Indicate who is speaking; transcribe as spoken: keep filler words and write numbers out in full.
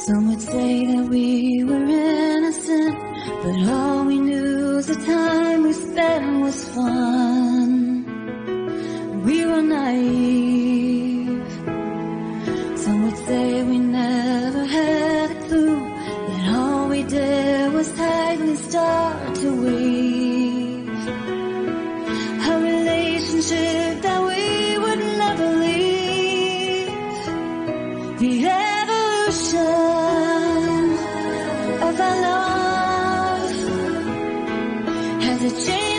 Speaker 1: Some would say that we were innocent, but all we knew is the time we spent was fun. We were naive. Some would say we never had a clue, that all we did was tightly start to weave a relationship that we would never leave. The evolution of our love has it changed?